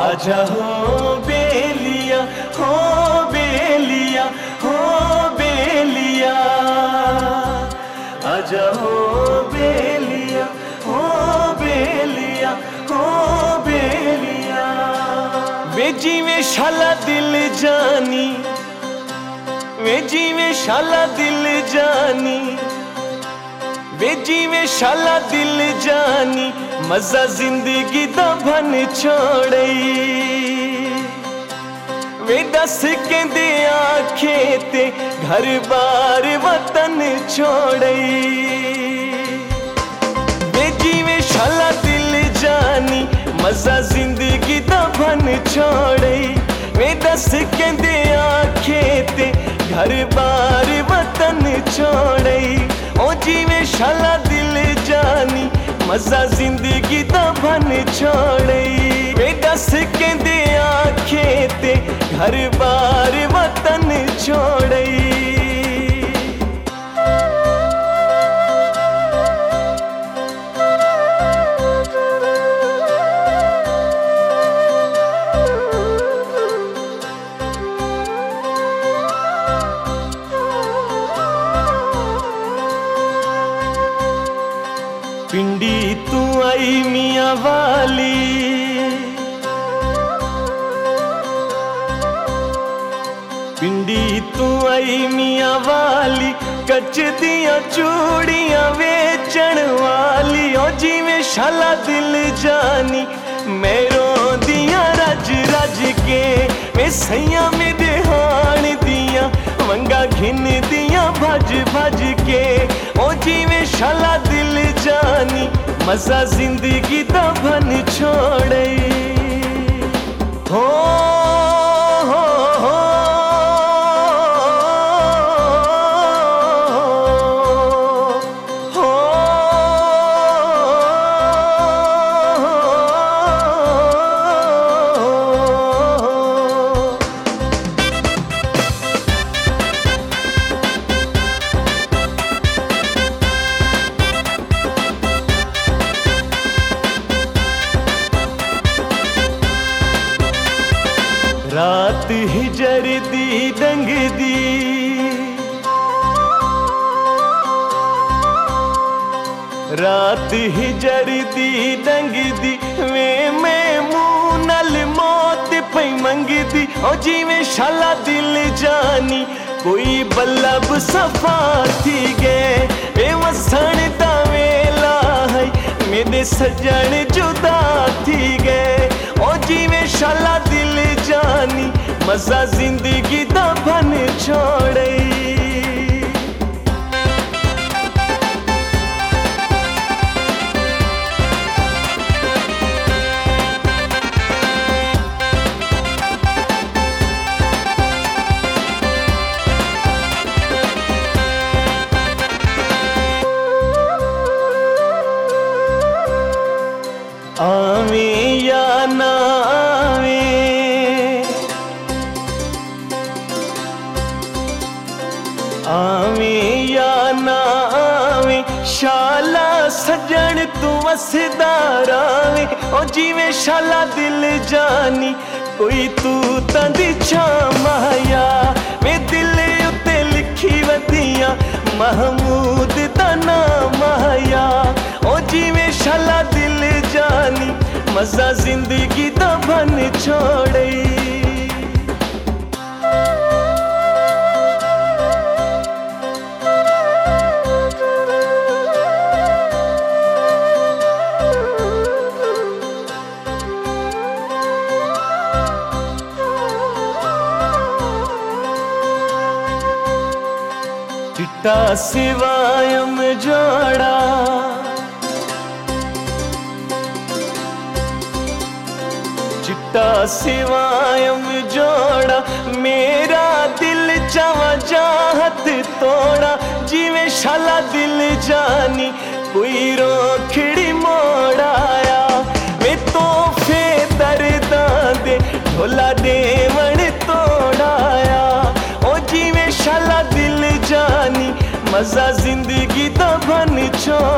आजा हो बेलिया, हो बेलिया, हो बेलिया, आजा हो बेलिया, हो बेलिया, हो बेलिया। वे जिवें शाला दिल जानी, वे जिवें शाला दिल जानी, वे जिवें शाला दिल जानी, मजा जिंदगी दा भन छोड़ई। वे दस कहंदे आखे ते घर बार वतन छोड़ई। वे जिवें शाला दिल जानी, मजा जिंदगी दा भन छोड़ई। वे दस कहंदे आखे ते घर बार वतन छोड़ई। ओ जिवें शाला दिल जानी, मजा जिंदगी दा भन छोड़ई। वे दस कहंदे आखे ते घर बार वतन छोड़ई। पिंडी तू आई मियां वाली, पिंडी तू आई मियां वाली, कच दियां चूड़ियां वेचण वाली। ओ जिवें शाला दिल जानी, मैं रोंदियां रज रज के। वे सैयां मेरे हाण दियां वंगा घिन दियां भज भज के। ओ जिवें शाला दिल जानी, मजा जिंदगी दा भन छोड़ई। हो हो हो हो रात हिजर दी डंग दी, रात हिजर दी डंग दी। वे मैं मुंह नल मौत पई मंगदी। ओ जिवें शाला दिल जानी, कोई बल्लभ सफा थी गए। वे वसण दा वेला है, मेरे सजन जुदा थी गए। ओ जिवें शाला दिल जानी, मजा जिंदगी दा भन छोड़ई। आवे या ना आवे, आवे या ना आवे, शाला सजन तू वसदा रावे। ओ जिवें शाला दिल जानी, कोई तू तंदी छा माया। वे दिल उत्ते लिखी वधियां महमूद दा नाम आया। ओ जिवें शाला दिल जानी, मजा जिंदगी दा भन छोड़ई। चिट्टा सिवायम जोड़ा, चिट्टा सिवायम जोड़ा। मेरा दिल चावा चाहत तोड़ा। जिवें शाला दिल जानी, कोई रोखड़ी मोड़ाया। वे तोहफे दर्दां दे ढोला देवण तोड़ाया। ओ जिवें शाला दिल जानी, मजा जिंदगी दा भन छोड़।